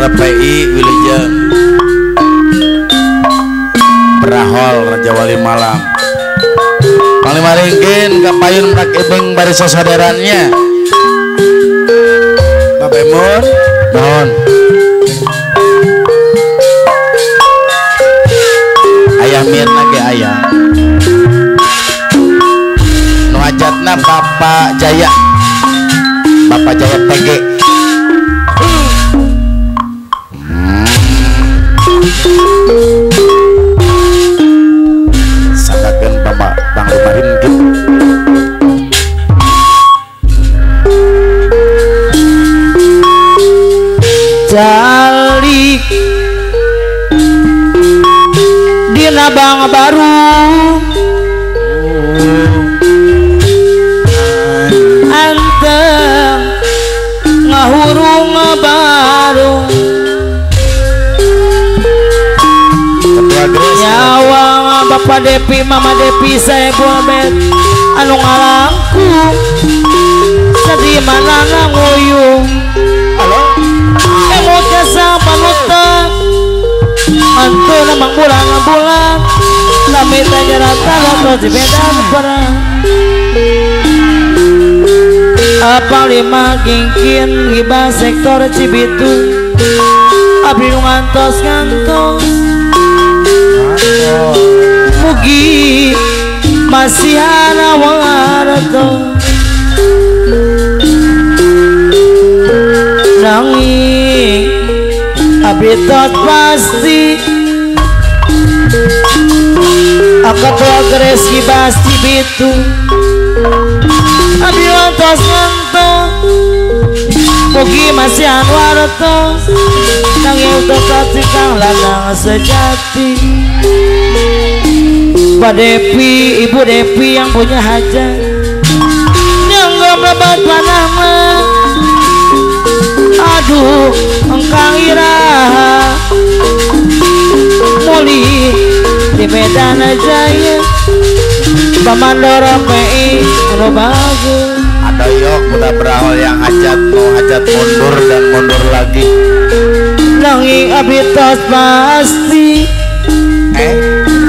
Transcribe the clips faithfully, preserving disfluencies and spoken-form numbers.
Mandor P I Wilujeng Brahol Raja Wali Malam Panglima Ringkin Kapayun Merak Ibeng Bariso Saudaranya Bapak Emur Naon Ayah Mirna ge ayah nu hajatna Bapak Jaya Bapak Jaya P G sadakeun Bapak Panglima Ringkin Jali dina bang baru anteng ngahurung baru nyawa Bapak Depi Mama Depi saya buat anu ngalangku sedih mana nguyung emo jasa panutan mantu namang bulan-bulan tapi tanya rata atau dibedan perang apa lima gingkin hibah sektor Cibitung abdi ngantos ngantos mugi masih ana warto nanging abdi tot pasti akatua geres hibah Cibitung abdi ngantos ngantos mugi masih ana warto nanging untuk kasih kang lanang sejati Pak Depi, Ibu Depi yang punya hajat yang gak bebat panama aduh engkang iraha muli di Medan Jaya Pak Mandor P I anu bagus ada yok udah Brahol yang hajat mau hajat mundur dan mundur lagi nanging abitos pasti eh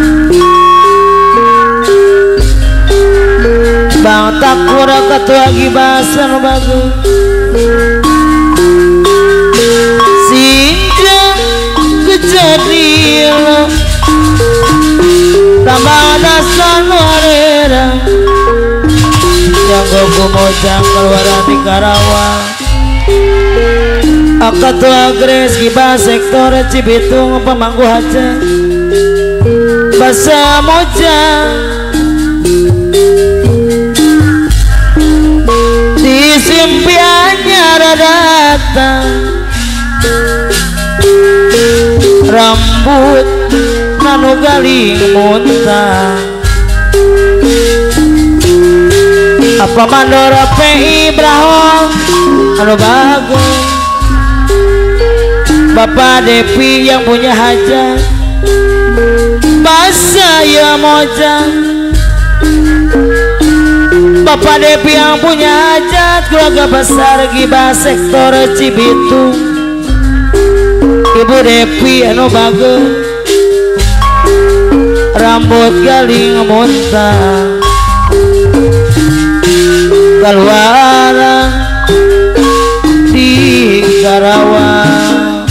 Bang Takura ketua gibasan bagus sinjang kejadian tambah dasar warera yang gogo mojang keluaran di Karawang ketua Gres gibah sektor Cibitung pemangku haja bahasa mojang simpiannya datang rambut nanu galing muntah apa Mandor P I Brahol anu bagus Bapak Depi yang punya hajat bahasa ya mojang Bapak Depi yang punya hajat keluarga besar gibah sektor Cibitung Ibu Depi anu bagus rambut galing muntah keluaran di Karawang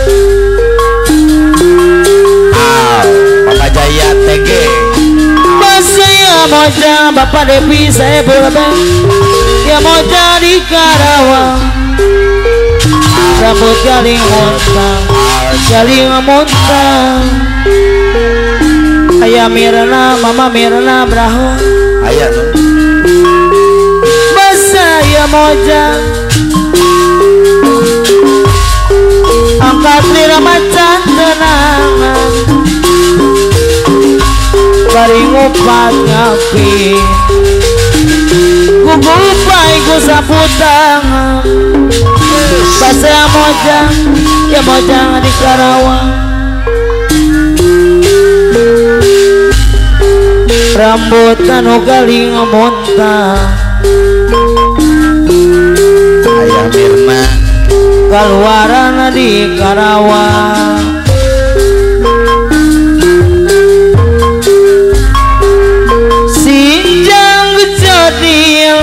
ah Bapak Jaya T G saya moja Bapak Depi saya berbe ya moja di Karawang rambut galing muntah galing muntah ayah Mirna Mama Mirna Brahol ayah tuh bahasa ya moja angkat lira macan tenangan bari ngupat ngapi gugupai ku sapu tangan bahasa mojang ya mojang di Karawang rambut anu galing muntah ayah Mirna kaluaran di Karawang sinjang jodil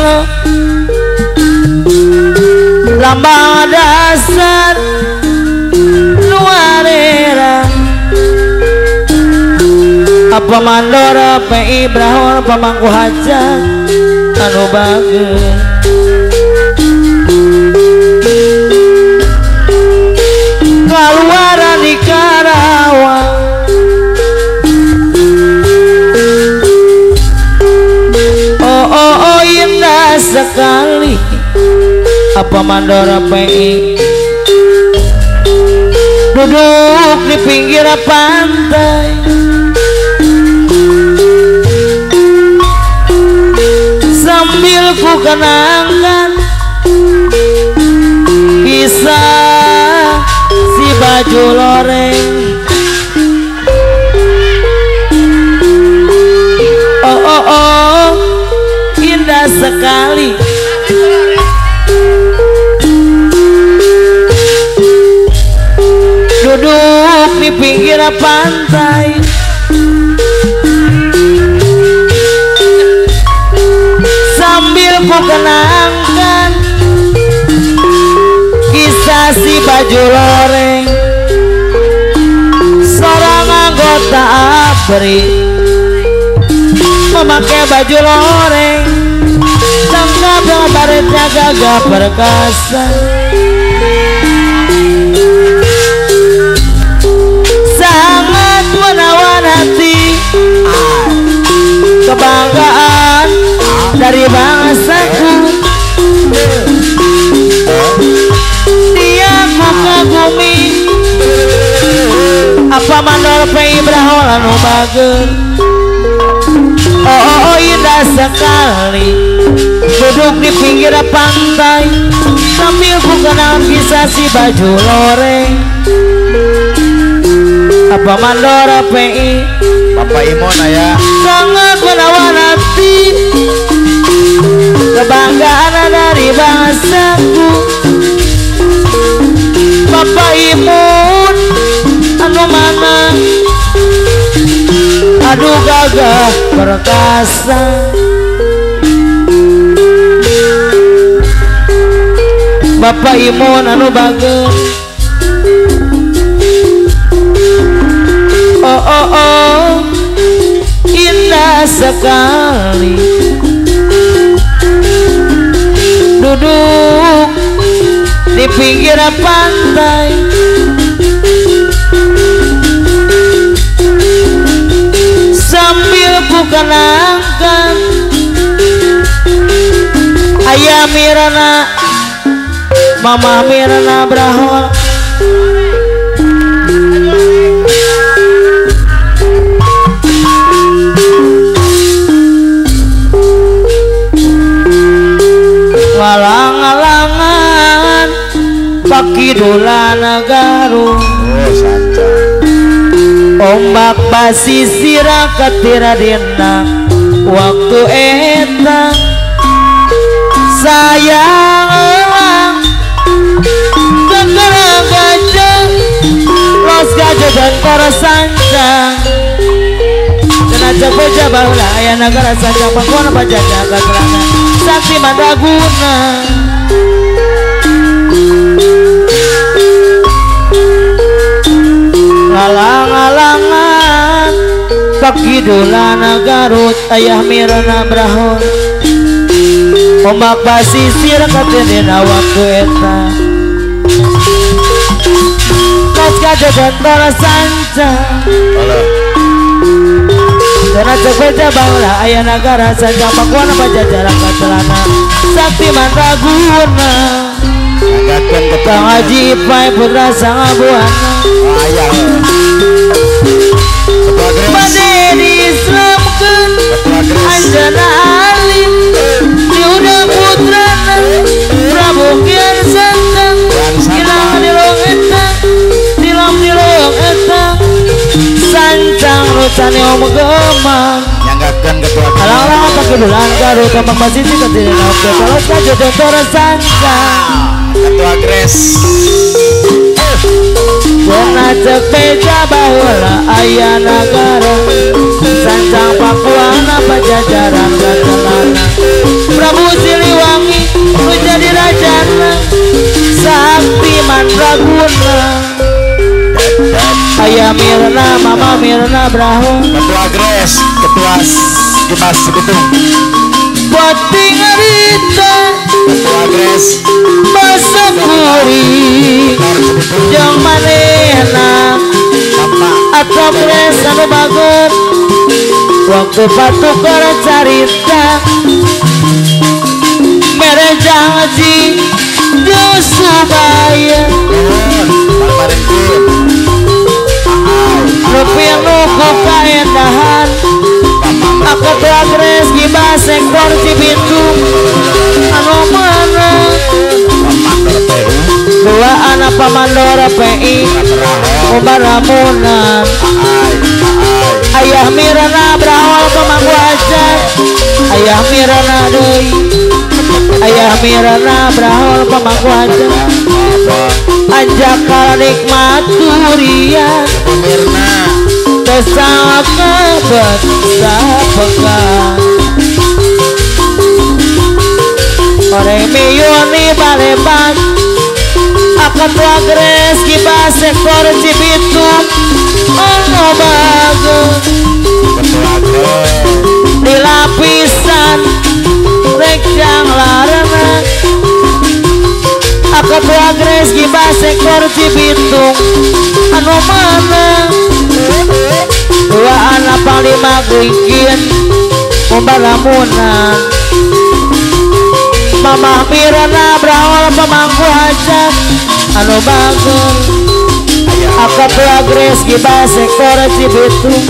lambang dasar luarera apa mandora P I Brahor pamangku hajat anu bageus kaluaran di Karawang oh oh oh indah sekali apa mandora P I duduk di pinggir pantai sambil ku kenangkan kisah si baju loreng oh oh oh indah sekali duduk di pinggir pantai sambil ku kenangkan kisah si baju loreng seorang anggota A B R I memakai baju loreng tangkap baretnya gagah perkasa sangat menawan hati kebanggaan dari bangsaku dia ku kagumi apa mandor P I Brahol anu bageus oh oh oh indah sekali duduk di pinggir pantai sambil ku kenal kisah si baju loreng apa mandora P I Bapak Imon ya sangat menawan hati kebanggaan dari bangsaku Bapak Imun anu mana aduh gagah perkasa Bapak Imun anu bageus oh oh oh indah sekali duduk di pinggir pantai sambil ku kenangkan ayah Mirna Mama Mirna Brahol ngalang-alangan pakidulana Garut oh sanca ombak basisir katira dina waktu eta sayang elang gegara gajah los gajah dan para sancang dan ajak beja bahulah ayah negara sancang pangkuan pajajah keterangan sakti mandraguna ngalang-alangan pakidulana Garut ayah Mirna Brahol ombak basisir katindina waktu eta los gajah dan para sancang dan ajak beja bahulah ayah negara sancang pangkuan pajajah keterangan sakti mandraguna ngagakeun Kang Haji Pai putra sangabuana ayah bade diislamkeun Anjana Alim diudang putrana Prabu Kian Santang ilang dilong eta dilong dilong eta sancang rutane om gemang nyanggakeun ketua alang-alang pakidulan Garut tambang basisi katindina waktu kalau saja dontor sancang ketua Gres cek beja baheula aya nagara sancang pakuana pajajaran gagelana Prabu Siliwangi nu jadi rajana sakti mandraguna aya Mirna Mama Mirna Braho Ketua Gres Ketua Dimas Bitung Pati ngarita Ketua Gres Basakuri jeung manehna atau Gres anu bagus waktu patukar carita mere janji jeung Subaya rupiah nuku kaendahan aku Gres gibah sektor Cibitung anu mana dua anak pamandora P I Ubaramunan ayah Mirna berawal pemangku aja ayah Mirna deui ayah Mirna berawal pemangku aja ajak kal nikmat durian tesaka betsa pekan ore miyuni baleban akan tua Gres gibah sektor Cibitung anu bagus di lapisan rekjang larana akan tua Gres gibah sektor Cibitung anu mana dua anak panglima gingkin Ubaramunan Mama Mirna berawal pemangku hajat anu bagus aku tua Gres gibah sektor Cibitung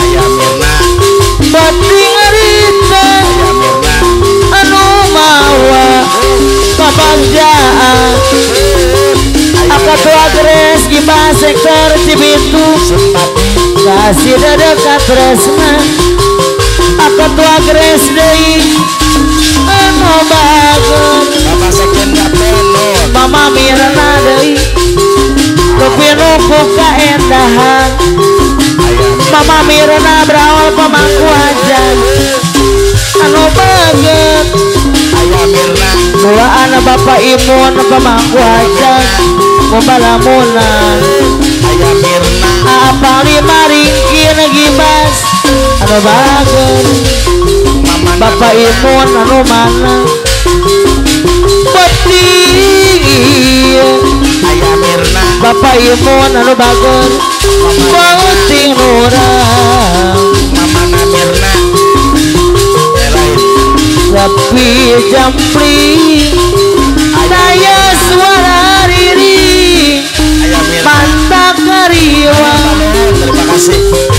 Pati ngarita anu mawa kebagjaan aku tua Gres gibah sektor Cibitung kasih dedekat tresna aku tua Gres deui anu bagus Mama Mirna deui rupiah nuku kaendahan Mama Mirna berawal pemangku hajat anu bagus dua anak Bapak Imun pemangku hajat Ubaramunan apa lima ringkin gibas anu bagus Bapak Imun anu mana peti Bapak Imun anu bagus pauting nurang tapi jampling daya suara riring pantak kariwa terima kasih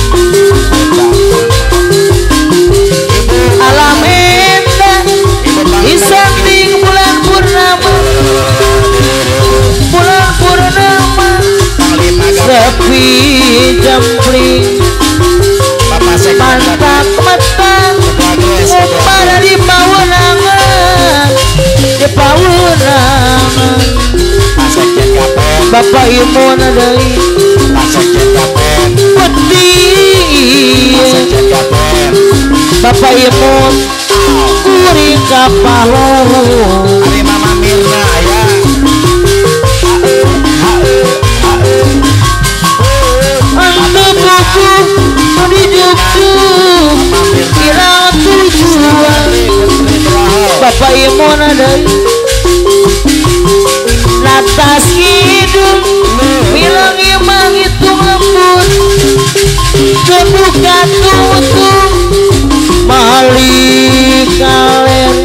alam endah disanding bulan purnama bulan purnama sepi jampling mantap matang pada di pawenangan di pawenangan Bapak Imun deui peti Bapak Imun kuring ka paluhur Ari Mama Mirna aya anu buku di jujuk kira tujuan Bapak Imun deui natas hidung bilang imang hitung lembut kebuka tutup mali kalen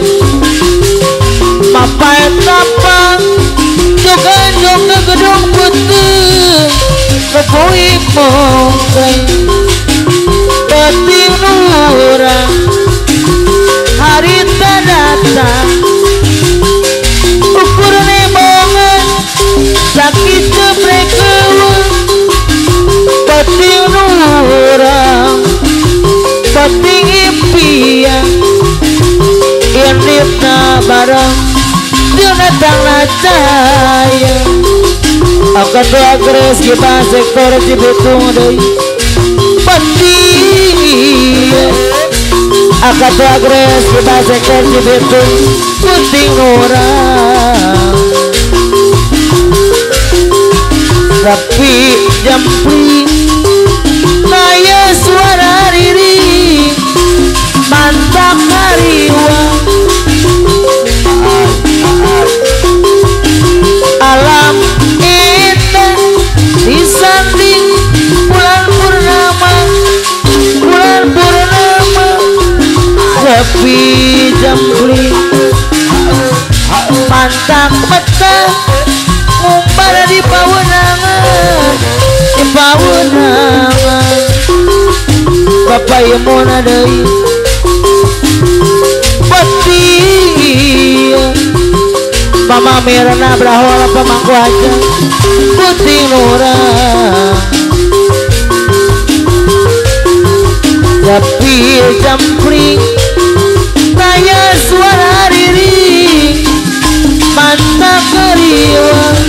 mapai tapang juga juga gedung putih kebui mungkin peting nurang hari datang ukur nemongan sakit jebrek kewan peting nurang peting impian indipna bareng dia datang cahaya akan agres kita sektor Cibitung deui penting akan agres kita sektor Cibitung penting orang tapi jampling naya suara diri mantap hariwa alam indah disanding bulan purnama bulan purnama sepi jampling mantap mata umbar di pawenangan di pawenangan bapak yang mau nadai peti mama mirna brahola pemangku aja putih nurang tapi jampring tanya suara diri mata keriwang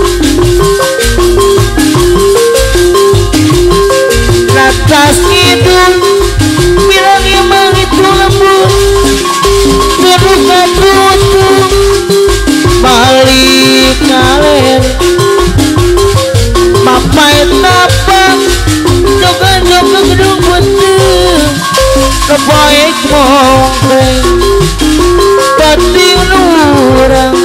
natas hidung bilang emang itu lembut terbuka tutup balik kalen mapai tapak jogan-jogan gedung putih kebaik mongkreng penting nurang